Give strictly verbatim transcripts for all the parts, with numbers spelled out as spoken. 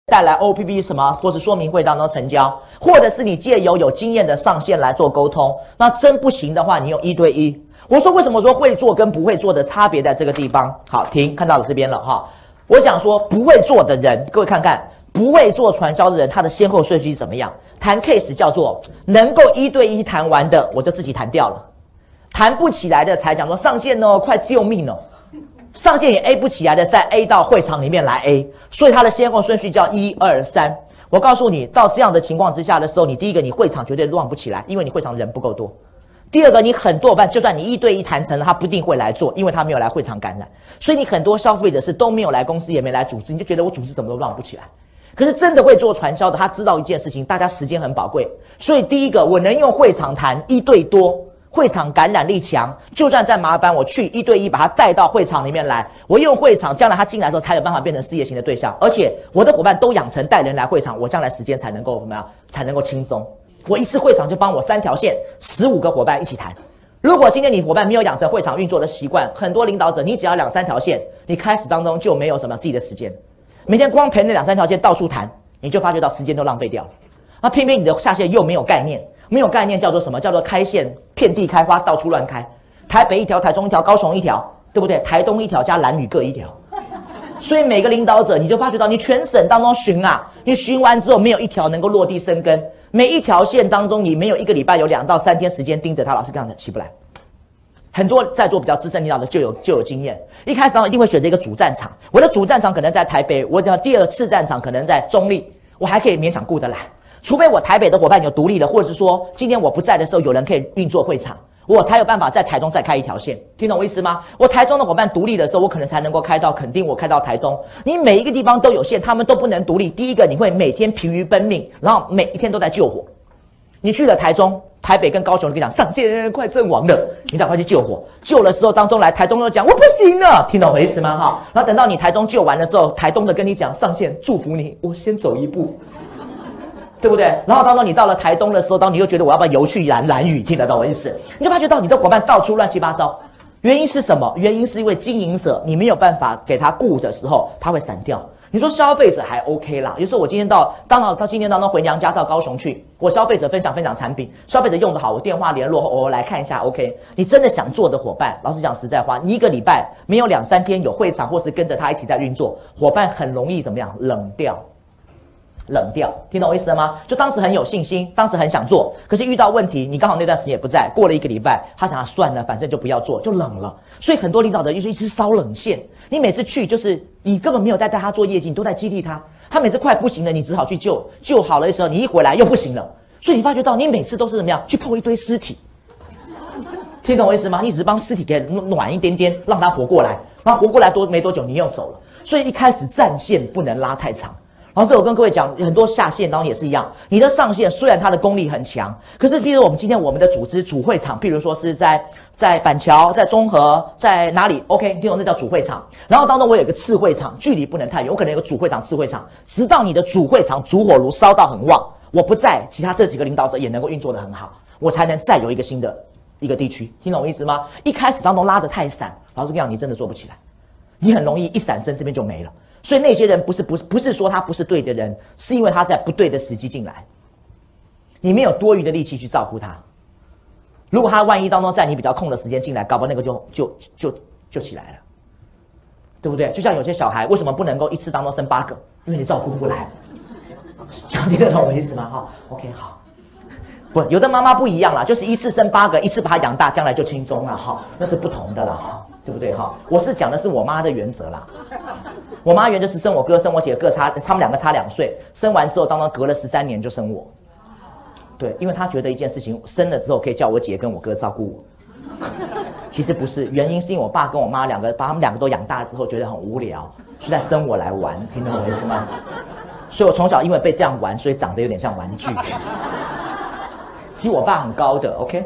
带来 O P P 什么，或是说明会当中成交，或者是你借由有经验的上线来做沟通。那真不行的话，你用一对一。我说为什么说会做跟不会做的差别在这个地方？好，停，看到了这边了哈。我想说不会做的人，各位看看，不会做传销的人，他的先后顺序是怎么样？谈 case 叫做能够一对一谈完的，我就自己谈掉了；谈不起来的才讲说上线哦，快救命哦。上线也 A 不起来的，再 A 到会场里面来 A， 所以它的先后顺序叫一二三。我告诉你，到这样的情况之下的时候，你第一个你会场绝对乱不起来，因为你会场人不够多；第二个，你很多伙伴就算你一对一谈成了，他不一定会来做，因为他没有来会场感染，所以你很多消费者是都没有来公司，也没来组织，你就觉得我组织怎么都乱不起来。可是真的会做传销的，他知道一件事情，大家时间很宝贵，所以第一个我能用会场谈一对多。会场感染力强，就算再麻烦我去一对一把他带到会场里面来，我用会场，将来他进来的时候才有办法变成事业型的对象，而且我的伙伴都养成带人来会场，我将来时间才能够怎么样，才能够轻松。我一次会场就帮我三条线，十五个伙伴一起谈。如果今天你伙伴没有养成会场运作的习惯，很多领导者你只要两三条线，你开始当中就没有什么自己的时间，每天光陪那两三条线到处谈，你就发觉到时间都浪费掉了。那偏偏你的下线又没有概念。没有概念叫做什么？叫做开线，遍地开花，到处乱开。台北一条，台中一条，高雄一条，对不对？台东一条加兰屿各一条。所以每个领导者，你就发觉到，你全省当中巡啊，你巡完之后没有一条能够落地生根。每一条线当中，你没有一个礼拜有两到三天时间盯着它，老师这样子起不来。很多在座比较资深领导的就有就有经验，一开始当中一定会选择一个主战场。我的主战场可能在台北，我的第二次战场可能在中立，我还可以勉强顾得来。除非我台北的伙伴有独立的，或者是说今天我不在的时候有人可以运作会场，我才有办法在台中再开一条线，听懂我意思吗？我台中的伙伴独立的时候，我可能才能够开到垦丁，我开到台东。你每一个地方都有线，他们都不能独立。第一个，你会每天疲于奔命，然后每一天都在救火。你去了台中、台北跟高雄，跟你讲上线快阵亡了，你赶快去救火。救的时候当中来台东又讲我不行了，听懂我意思吗？哈，然后等到你台中救完了之后，台东的跟你讲上线祝福你，我先走一步。对不对？然后当中你到了台东的时候，当你又觉得我要不要游去兰兰屿，听得懂我意思？你就发觉到你的伙伴到处乱七八糟，原因是什么？原因是因为经营者你没有办法给他顾的时候，他会散掉。你说消费者还 OK 啦，有时候我今天到当到到今天当中回娘家到高雄去，我消费者分享分享产品，消费者用得好，我电话联络，我来看一下 OK。你真的想做的伙伴，老实讲实在话，你一个礼拜没有两三天有会场或是跟着他一起在运作，伙伴很容易怎么样冷掉。冷掉，听懂我意思了吗？就当时很有信心，当时很想做，可是遇到问题，你刚好那段时间也不在，过了一个礼拜，他想要算了，反正就不要做，就冷了。所以很多领导者就是一直烧冷线，你每次去就是你根本没有在带他做业绩，你都在激励他，他每次快不行了，你只好去救，救好了的时候，你一回来又不行了，所以你发觉到你每次都是怎么样去碰一堆尸体，听懂我意思吗？你只是帮尸体给暖一点点，让他活过来，然后活过来多没多久你又走了，所以一开始战线不能拉太长。然后这我跟各位讲，很多下线当然也是一样，你的上线虽然它的功力很强，可是比如我们今天我们的组织主会场，譬如说是在在板桥、在中和、在哪里 ，OK， 听懂那叫主会场。然后当中我有一个次会场，距离不能太远，我可能有个主会场、次会场，直到你的主会场主火炉烧到很旺，我不在，其他这几个领导者也能够运作得很好，我才能再有一个新的一个地区，听懂我意思吗？一开始当中拉得太散，老实跟你讲，你真的做不起来，你很容易一闪身这边就没了。所以那些人不是不是不是说他不是对的人，是因为他在不对的时机进来，你没有多余的力气去照顾他。如果他万一当中在你比较空的时间进来，搞不好那个就就就就起来了，对不对？就像有些小孩为什么不能够一次当中生八个？因为你照顾不来。这样听得懂我的意思吗？哈 ，OK， 好。不，有的妈妈不一样啦，就是一次生八个，一次把他养大，将来就轻松了哈，那是不同的啦哈，对不对哈？我是讲的是我妈的原则啦。我妈原则是生我哥生我姐各差，他们两个差两岁，生完之后当然隔了十三年就生我。对，因为她觉得一件事情生了之后可以叫我姐跟我哥照顾我。其实不是，原因是因为我爸跟我妈两个把他们两个都养大了之后觉得很无聊，所以才生我来玩，听懂我意思吗？所以我从小因为被这样玩，所以长得有点像玩具。其实我爸很高的 ，OK，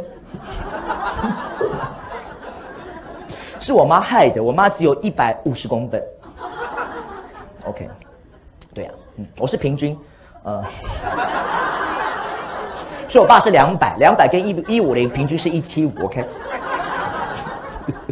是我妈害的，我妈只有一百五十公分。OK， 对呀、啊，嗯，我是平均，呃，所以我爸是两百，两百跟一一五零平均是一七五 ，OK。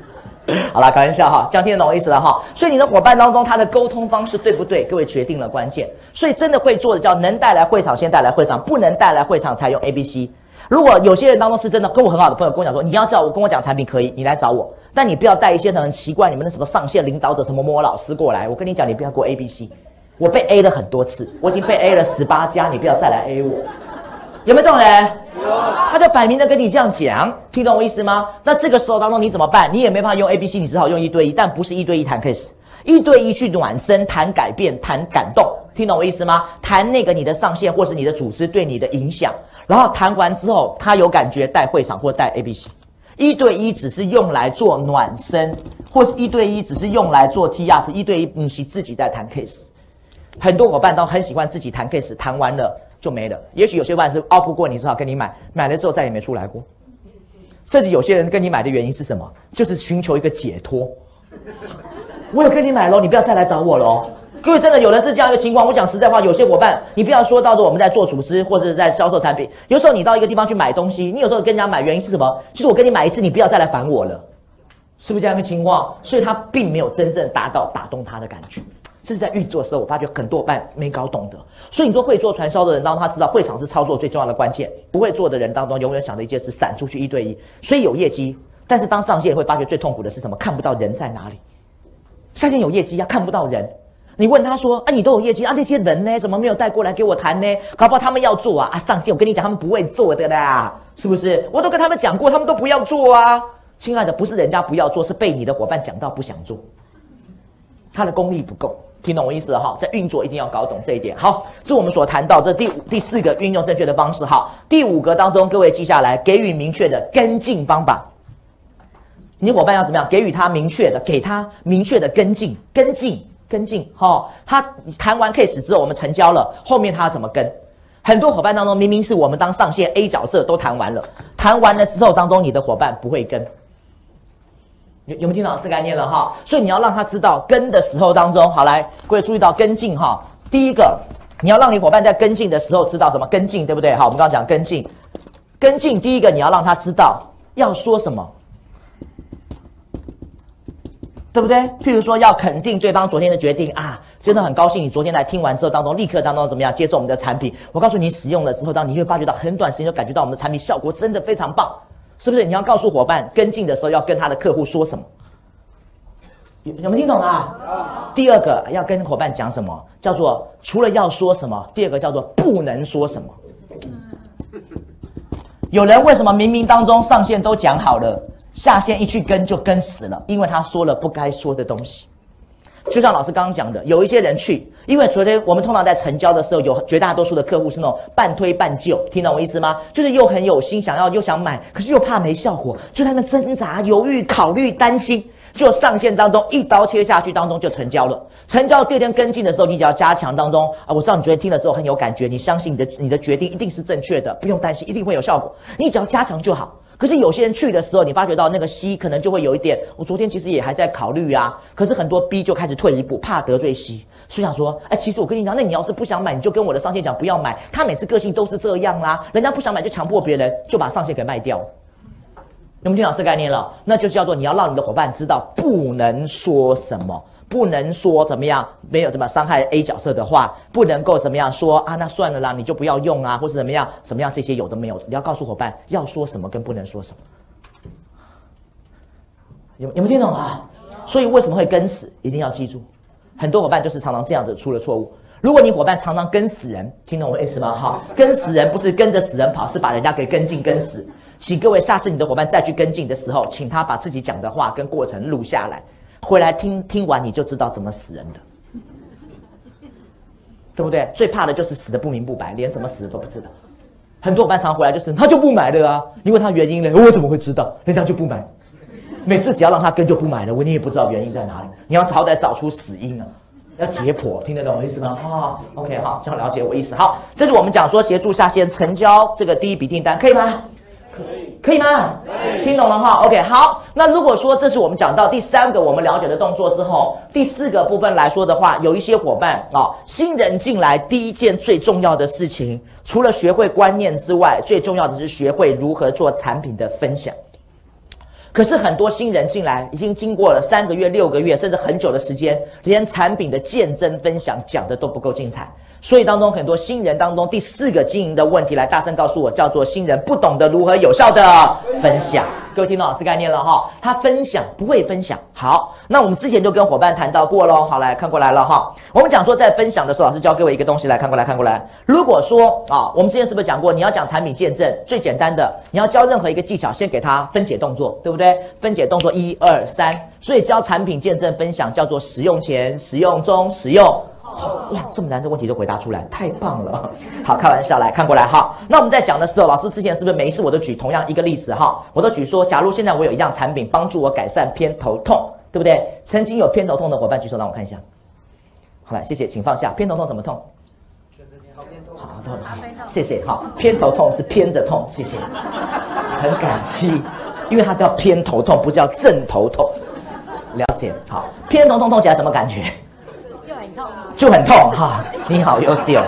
好啦，开玩笑哈，这样听得懂我意思了哈。所以你的伙伴当中，他的沟通方式对不对？各位决定了关键。所以真的会做的叫能带来会场先带来会场，不能带来会场才用 A B C。如果有些人当中是真的跟我很好的朋友跟我讲说，你要叫我跟我讲产品可以，你来找我，但你不要带一些很奇怪你们的什么上线领导者什么某某老师过来。我跟你讲，你不要给我 A B C。我被 A 了很多次，我已经被 A 了十八家，你不要再来 A 我。有没有这种人？有，他就摆明的跟你这样讲，听懂我意思吗？那这个时候当中你怎么办？你也没办法用 A B C， 你只好用一对一，但不是一对一谈 case， 一对一去暖身、谈改变、谈感动，听懂我意思吗？谈那个你的上线或是你的组织对你的影响，然后谈完之后他有感觉带会场或带 A B C。一对一只是用来做暖身，或是一对一只是用来做 T up， 一对一不是自己在谈 case。很多伙伴都很喜欢自己谈 case， 谈完了就没了。也许有些伙伴是熬不过你，只好跟你买，买了之后再也没出来过。甚至有些人跟你买的原因是什么？就是寻求一个解脱。我有跟你买咯，你不要再来找我咯。各位真的有的是这样一个情况。我讲实在话，有些伙伴，你不要说到说我们在做组织或者是在销售产品，有时候你到一个地方去买东西，你有时候跟人家买原因是什么？就是我跟你买一次，你不要再来烦我了，是不是这样一个情况？所以他并没有真正达到打动他的感觉。这是在运作的时候，我发觉很多伙伴没搞懂的。所以你说会做传销的人当中，他知道会场是操作最重要的关键；不会做的人当中，永远想的一件事散出去一对一，所以有业绩。但是当上线会发觉最痛苦的是什么？看不到人在哪里。上线有业绩啊，看不到人。你问他说：“啊，你都有业绩啊，那些人呢？怎么没有带过来给我谈呢？搞不好他们要做啊！啊，上线我跟你讲，他们不会做的啦，是不是？我都跟他们讲过，他们都不要做啊。亲爱的，不是人家不要做，是被你的伙伴讲到不想做，他的功力不够。”听懂我意思了哈，在运作一定要搞懂这一点。好，这是我们所谈到这第五、第四个运用正确的方式。哈，第五个当中，各位记下来，给予明确的跟进方法。你伙伴要怎么样？给予他明确的，给他明确的跟进、跟进、跟进。哈，他谈完 case 之后，我们成交了，后面他要怎么跟？很多伙伴当中，明明是我们当上线 A 角色都谈完了，谈完了之后当中，你的伙伴不会跟。有有没有听到这概念了哈？所以你要让他知道跟的时候当中，好来，各位注意到跟进哈。第一个，你要让你伙伴在跟进的时候知道什么跟进，对不对？好，我们刚刚讲跟进，跟进第一个你要让他知道要说什么，对不对？譬如说要肯定对方昨天的决定啊，真的很高兴你昨天来听完之后当中，立刻当中怎么样接受我们的产品？我告诉你，使用了之后，当你会发觉到很短时间就感觉到我们的产品效果真的非常棒。是不是？你要告诉伙伴跟进的时候要跟他的客户说什么？有有没有听懂啊？第二个要跟伙伴讲什么？叫做除了要说什么，第二个叫做不能说什么。有人为什么明明当中上线都讲好了，下线一去跟就跟死了？因为他说了不该说的东西。就像老师刚刚讲的，有一些人去，因为昨天我们通常在成交的时候，有绝大多数的客户是那种半推半就，听懂我意思吗？就是又很有心，想要又想买，可是又怕没效果，就在那挣扎、犹豫、考虑、担心，就上线当中一刀切下去，当中就成交了。成交第二天跟进的时候，你只要加强当中啊，我知道你昨天听了之后很有感觉，你相信你的你的决定一定是正确的，不用担心，一定会有效果，你只要加强就好。可是有些人去的时候，你发觉到那个 C 可能就会有一点，我昨天其实也还在考虑啊，可是很多 B 就开始退一步，怕得罪 C， 所以想说，哎，其实我跟你讲，那你要是不想买，你就跟我的上线讲不要买，他每次个性都是这样啦，人家不想买就强迫别人，就把上线给卖掉。有没有听到这个概念了？那就叫做你要让你的伙伴知道不能说什么。不能说怎么样，没有怎么伤害 A 角色的话，不能够怎么样说啊，那算了啦，你就不要用啊，或是怎么样怎么样，这些有的没有的，你要告诉伙伴要说什么跟不能说什么。有有没有听懂啊？所以为什么会跟死，一定要记住，很多伙伴就是常常这样子出了错误。如果你伙伴常常跟死人，听懂我意思吗？哈，跟死人不是跟着死人跑，是把人家给跟进跟死。请各位下次你的伙伴再去跟进的时候，请他把自己讲的话跟过程录下来。回来听听完你就知道怎么死人的，对不对？最怕的就是死的不明不白，连怎么死的都不知道。很多伙伴常回来就是他就不买了啊，你问他原因呢，我怎么会知道？人家就不买。每次只要让他跟就不买了，我你也不知道原因在哪里。你要好歹找出死因啊，要解剖，听得懂我意思吗？啊 ，OK， 好，这样了解我意思。好，这是我们讲说协助下线成交这个第一笔订单，可以吗？可以，可以吗？可以，听懂了哈 ？OK， 好。那如果说这是我们讲到第三个我们了解的动作之后，第四个部分来说的话，有一些伙伴啊、哦，新人进来第一件最重要的事情，除了学会观念之外，最重要的是学会如何做产品的分享。 可是很多新人进来，已经经过了三个月、六个月，甚至很久的时间，连产品的见证分享讲的都不够精彩。所以当中很多新人当中，第四个经营的问题，来大声告诉我，叫做新人不懂得如何有效的分享。各位听懂老师概念了哈？他分享不会分享。好，那我们之前就跟伙伴谈到过咯。好，来看过来了哈。我们讲说在分享的时候，老师教各位一个东西，来看过来看过来。如果说啊，我们之前是不是讲过，你要讲产品见证，最简单的，你要教任何一个技巧，先给他分解动作，对不对？分解动作一二三，所以教产品见证分享叫做使用前、使用中、使用。哇，这么难的问题都回答出来，太棒了！好，开玩笑，来看过来哈。那我们在讲的时候，老师之前是不是每一次我都举同样一个例子哈？我都举说，假如现在我有一样产品帮助我改善偏头痛，对不对？曾经有偏头痛的伙伴举手，让我看一下。好来，谢谢，请放下。偏头痛怎么痛？好，好，好，谢谢哈。偏头痛是偏着痛，谢谢，很感激，因为它叫偏头痛，不叫正头痛。了解，好，偏头痛痛起来什么感觉？就很痛哈，你好优秀。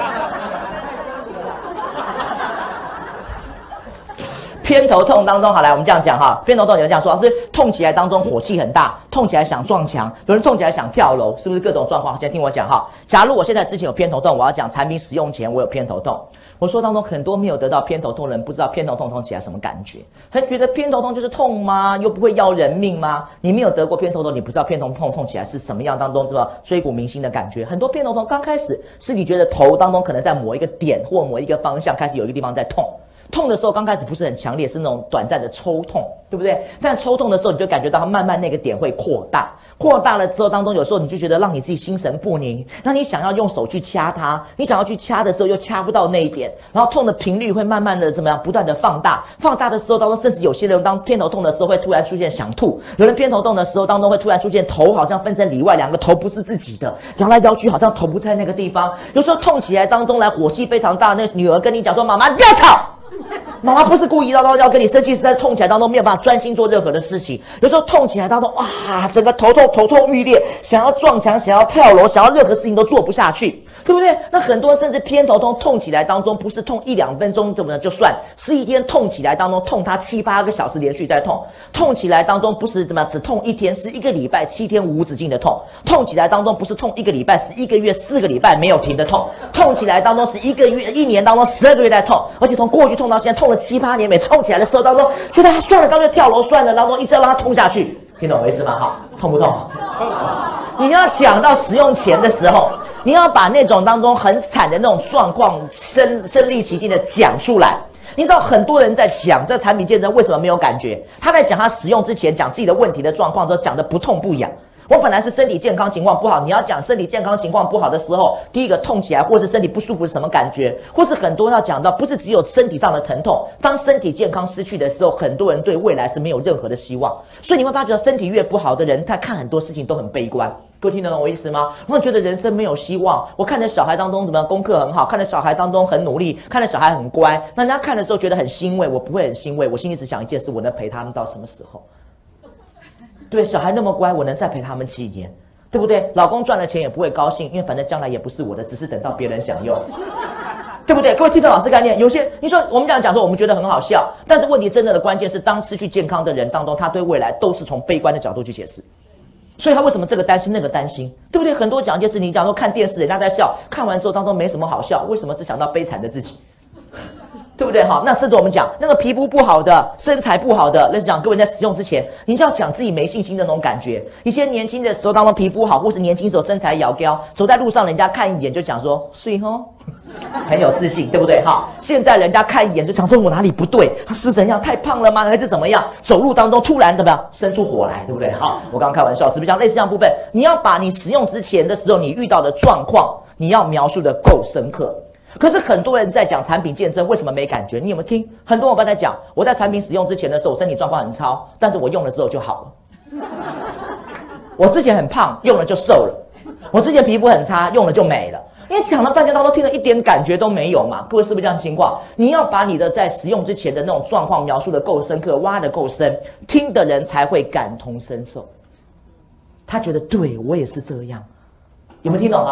偏头痛当中，好来，我们这样讲哈。偏头痛有人这样说，老师痛起来当中火气很大，痛起来想撞墙，有人痛起来想跳楼，是不是各种状况？先听我讲哈。假如我现在之前有偏头痛，我要讲产品使用前我有偏头痛。我说当中很多没有得到偏头痛的人，不知道偏头痛痛起来什么感觉，很觉得偏头痛就是痛吗？又不会要人命吗？你没有得过偏头痛，你不知道偏头痛痛起来是什么样当中，这个追骨铭心的感觉。很多偏头痛刚开始是你觉得头当中可能在某一个点或某一个方向开始有一个地方在痛。痛的时候刚开始不是很强烈，是那种短暂的抽痛，对不对？但抽痛的时候你就感觉到它慢慢那个点会扩大，扩大了之后当中有时候你就觉得让你自己心神不宁，让你想要用手去掐它，你想要去掐的时候又掐不到那一点，然后痛的频率会慢慢的怎么样不断的放大，放大的时候当中甚至有些人当偏头痛的时候会突然出现想吐，有人偏头痛的时候当中会突然出现头好像分成里外，两个头不是自己的，摇来摇去好像头不在那个地方，有时候痛起来当中来火气非常大，那女儿跟你讲说妈妈不要吵，妈妈不是故意叨叨要跟你生气，是在痛起来当中没有办法专心做任何的事情。有时候痛起来当中，哇，整个头痛头痛欲裂，想要撞墙，想要跳楼，想要任何事情都做不下去，对不对？那很多甚至偏头痛痛起来当中，不是痛一两分钟怎么就算，是一天痛起来当中痛它七八个小时连续在痛，痛起来当中不是怎么样只痛一天，是一个礼拜七天无止境的痛，痛起来当中不是痛一个礼拜，是一个月四个礼拜没有停的痛，痛起来当中是一个月一年当中十二个月在痛，而且从过去痛到现在痛了七八年，每次痛起来的时候当中，觉得他算了，干脆跳楼算了，当中一直要让他痛下去，听懂我意思吗？哈，痛不痛？你要讲到使用前的时候，你要把那种当中很惨的那种状况身身临其境的讲出来。你知道很多人在讲这产品见证为什么没有感觉？他在讲他使用之前讲自己的问题的状况的时候，讲的不痛不痒。我本来是身体健康情况不好，你要讲身体健康情况不好的时候，第一个痛起来或是身体不舒服是什么感觉，或是很多要讲到不是只有身体上的疼痛，当身体健康失去的时候，很多人对未来是没有任何的希望。所以你会发觉身体越不好的人，他看很多事情都很悲观。各位听得懂我意思吗？我觉得人生没有希望。我看着小孩当中怎么样，功课很好，看着小孩当中很努力，看着小孩很乖，那人家看的时候觉得很欣慰，我不会很欣慰，我心里只想一件事，我能陪他们到什么时候？对，小孩那么乖，我能再陪他们几年，对不对？老公赚了钱也不会高兴，因为反正将来也不是我的，只是等到别人享用，对不对？各位听懂老师概念？有些你说我们这样讲说，我们觉得很好笑，但是问题真正的关键是，当失去健康的人当中，他对未来都是从悲观的角度去解释。所以他为什么这个担心那个担心，对不对？很多讲一件事，你讲说看电视人家在笑，看完之后当中没什么好笑，为什么只想到悲惨的自己？对不对？好，那甚至我们讲那个皮肤不好的、身材不好的，那是讲各位在使用之前，你就要讲自己没信心的那种感觉。以前年轻的时候，当中皮肤好，或是年轻时候身材窈窕，走在路上人家看一眼就讲说水吼，很有自信，对不对？哈，现在人家看一眼就想说我哪里不对，他是怎样太胖了吗？还是怎么样？走路当中突然怎么样生出火来，对不对？好，我刚刚开玩笑，是不是像类似这样部分？你要把你使用之前的时候你遇到的状况，你要描述的够深刻。可是很多人在讲产品见证，为什么没感觉？你有没有听？很多伙伴在讲，我在产品使用之前的时候，我身体状况很差，但是我用了之后就好了。我之前很胖，用了就瘦了。我之前皮肤很差，用了就美了。因为讲了半天，大家都听了一点感觉都没有嘛。各位是不是这样的情况？你要把你的在使用之前的那种状况描述的够深刻，挖的够深，听的人才会感同身受。他觉得对我也是这样，有没有听懂啊？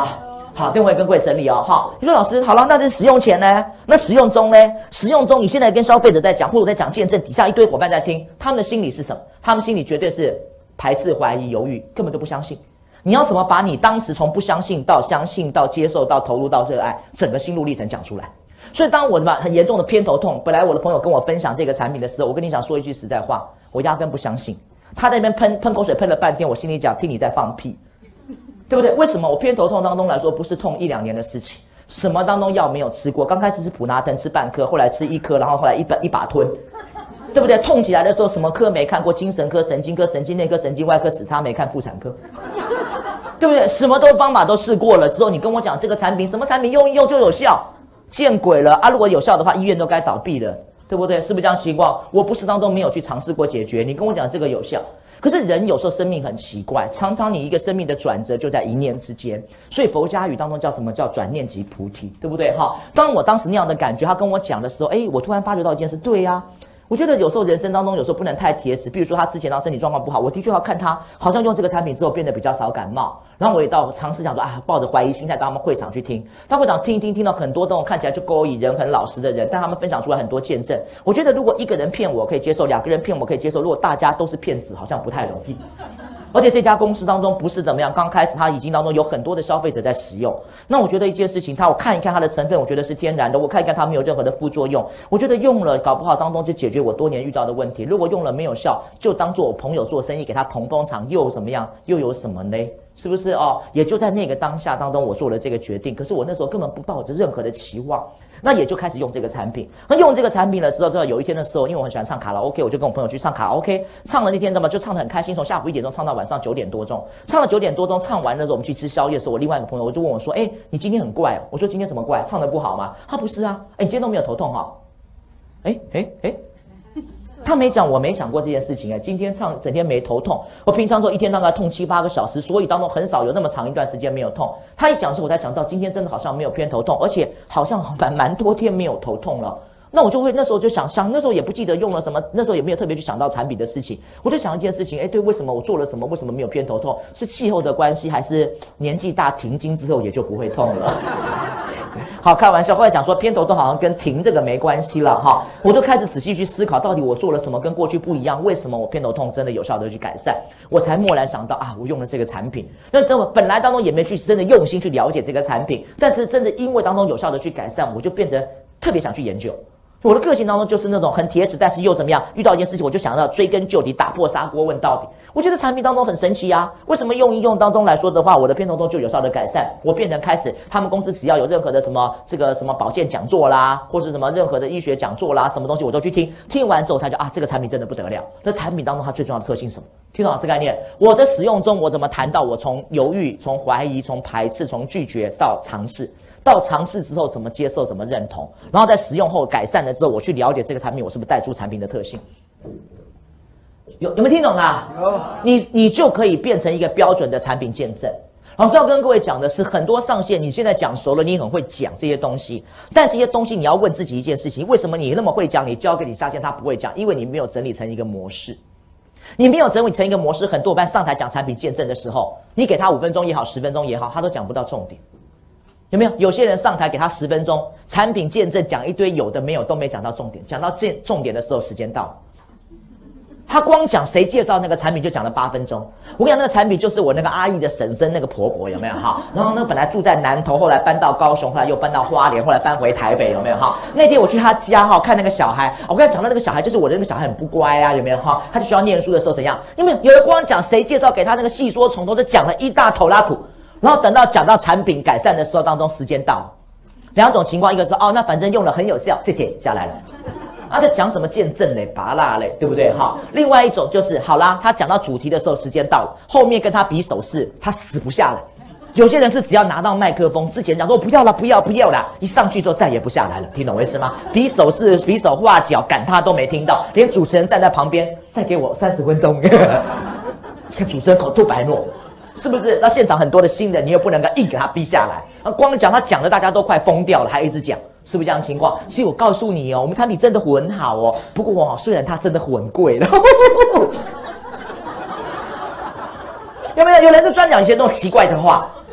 好，电话跟各位整理哦。好，你说老师好了，那这使用前呢？那使用中呢？使用中，你现在跟消费者在讲，或者在讲见证，底下一堆伙伴在听，他们的心理是什么？他们心里绝对是排斥、怀疑、犹豫，根本都不相信。你要怎么把你当时从不相信到相信到接受到投入到热爱，整个心路历程讲出来？所以当我的很严重的偏头痛，本来我的朋友跟我分享这个产品的时候，我跟你讲说一句实在话，我压根不相信。他在那边喷喷口水喷了半天，我心里讲听你在放屁，对不对？为什么我偏头痛当中来说不是痛一两年的事情？什么当中药没有吃过？刚开始是普拿疼吃半颗，后来吃一颗，然后后来一把一把吞，对不对？痛起来的时候什么科没看过？精神科、神经科、神经内科、神经外科，只差没看妇产科，对不对？什么都方法都试过了之后，你跟我讲这个产品什么产品用一用就有效，见鬼了啊！如果有效的话，医院都该倒闭了。对不对？是不是这样情况？我不是当中没有去尝试过解决。你跟我讲这个有效，可是人有时候生命很奇怪，常常你一个生命的转折就在一念之间。所以佛家语当中叫什么叫转念即菩提，对不对？好，当我当时那样的感觉，他跟我讲的时候，哎，我突然发觉到一件事，对呀、啊。我觉得有时候人生当中有时候不能太铁齿，比如说他之前到身体状况不好，我的确要看他好像用这个产品之后变得比较少感冒，然后我也到尝试想说啊，抱着怀疑心态到他们会场去听，到会场听一听，听到很多这种看起来就勾引人很老实的人，但他们分享出来很多见证。我觉得如果一个人骗我可以接受，两个人骗我可以接受，如果大家都是骗子，好像不太容易。而且这家公司当中不是怎么样，刚开始它已经当中有很多的消费者在使用。那我觉得一件事情，它我看一看它的成分，我觉得是天然的，我看一看它没有任何的副作用。我觉得用了搞不好当中就解决我多年遇到的问题。如果用了没有效，就当做我朋友做生意给他捧捧场，又怎么样？又有什么呢？是不是哦？也就在那个当下当中，我做了这个决定。可是我那时候根本不抱着任何的期望。那也就开始用这个产品，那用这个产品了之后，到有一天的时候，因为我很喜欢唱卡拉 OK， 我就跟我朋友去唱卡拉 OK， 唱了那天怎么就唱得很开心，从下午一点钟唱到晚上九点多钟，唱了九点多钟，唱完了之后我们去吃宵夜的时候，我另外一个朋友我就问我说，哎，你今天很怪哦，我说今天怎么怪？唱得不好吗？他不是啊，哎，你今天都没有头痛哈、哦？哎哎哎。他没讲，我没想过这件事情哎。今天唱整天没头痛，我平常说一天大概痛七八个小时，所以当中很少有那么长一段时间没有痛。他一讲之后，我才想到今天真的好像没有偏头痛，而且好像蛮蛮多天没有头痛了。那我就会那时候就想想，那时候也不记得用了什么，那时候也没有特别去想到产品的事情。我就想一件事情，哎，对，为什么我做了什么，为什么没有偏头痛？是气候的关系，还是年纪大停经之后也就不会痛了？好，开玩笑。后来想说偏头痛好像跟停这个没关系了哈，我就开始仔细去思考，到底我做了什么跟过去不一样？为什么我偏头痛真的有效的去改善？我才蓦然想到啊，我用了这个产品。那等我本来当中也没去真的用心去了解这个产品，但是真的因为当中有效的去改善，我就变得特别想去研究。我的个性当中就是那种很铁齿，但是又怎么样？遇到一件事情，我就想要追根究底，打破砂锅问到底。我觉得产品当中很神奇啊！为什么用一用当中来说的话，我的偏头痛就有效的改善？我变成开始，他们公司只要有任何的什么这个什么保健讲座啦，或者什么任何的医学讲座啦，什么东西我都去听。听完之后才觉得啊，这个产品真的不得了。这产品当中它最重要的特性是什么？听懂老师概念？我在使用中，我怎么谈到我从犹豫、从怀疑、从排斥、从拒绝到尝试？到尝试之后怎么接受怎么认同，然后在使用后改善了之后，我去了解这个产品我是不是带出产品的特性，有有没有听懂啦？有，你你就可以变成一个标准的产品见证。老师要跟各位讲的是，很多上线你现在讲熟了，你很会讲这些东西，但这些东西你要问自己一件事情：为什么你那么会讲，你交给你下线他不会讲？因为你没有整理成一个模式。你没有整理成一个模式，很多伙伴上台讲产品见证的时候，你给他五分钟也好，十分钟也好，他都讲不到重点。有没有？有些人上台给他十分钟产品见证，讲一堆有的没有，都没讲到重点。讲到这重点的时候，时间到了。他光讲谁介绍那个产品就讲了八分钟。我跟你讲，那个产品就是我那个阿姨的婶婶那个婆婆，有没有哈？然后那个本来住在南投，后来搬到高雄，后来又搬到花莲，后来搬回台北，有没有哈？那天我去他家哈，看那个小孩，我跟他讲到那个小孩就是我的那个小孩很不乖啊，有没有哈？他就需要念书的时候怎样？有没有？有人光讲谁介绍给他那个细说从头，就讲了一大头拉苦。然后等到讲到产品改善的时候当中，时间到了，两种情况，一个是哦，那反正用了很有效，谢谢，下来了。啊，在讲什么见证嘞、拔蜡嘞，对不对？哈，另外一种就是好啦，他讲到主题的时候，时间到了，后面跟他比手势，他死不下来。有些人是只要拿到麦克风之前讲说不要了，不要不要啦，一上去之后再也不下来了，听懂我意思吗？比手势、比手画脚，赶他都没听到，连主持人站在旁边，再给我三十分钟，看主持人口吐白沫。是不是？那现场很多的新人，你又不能够硬给他逼下来。啊，光讲他讲的大家都快疯掉了，还一直讲，是不是这样的情况？其实我告诉你哦，我们产品真的很好哦，不过哦，虽然它真的很贵了，有没有？有人就专讲一些那种奇怪的话，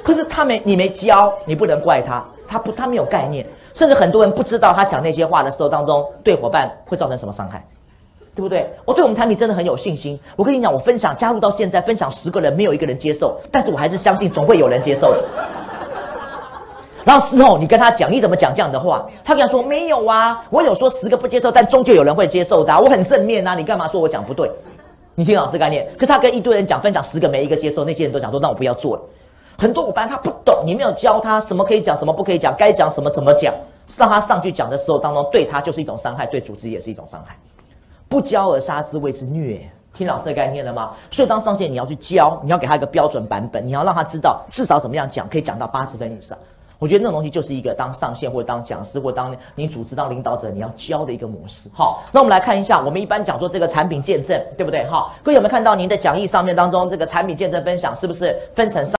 可是他没你没教，你不能怪他，他不他没有概念，甚至很多人不知道他讲那些话的时候当中对伙伴会造成什么伤害，对不对？我对我们产品真的很有信心。我跟你讲，我分享加入到现在，分享十个人没有一个人接受，但是我还是相信总会有人接受的。然后事后你跟他讲，你怎么讲这样的话？他跟他说没有啊，我有说十个不接受，但终究有人会接受的、啊。我很正面啊，你干嘛说我讲不对？你听老师概念。可是他跟一堆人讲，分享十个没一个接受，那些人都讲说那我不要做了。很多伙伴他不懂，你没有教他什么可以讲，什么不可以讲，该讲什么怎么讲，让他上去讲的时候当中，对他就是一种伤害，对组织也是一种伤害。不教而杀之谓之虐。听老师的概念了吗？所以当上线你要去教，你要给他一个标准版本，你要让他知道至少怎么样讲可以讲到八十分以上。我觉得那种东西就是一个当上线或者当讲师或当你组织当领导者你要教的一个模式。好，那我们来看一下，我们一般讲说这个产品见证，对不对？好，各位有没有看到您的讲义上面当中这个产品见证分享是不是分成上？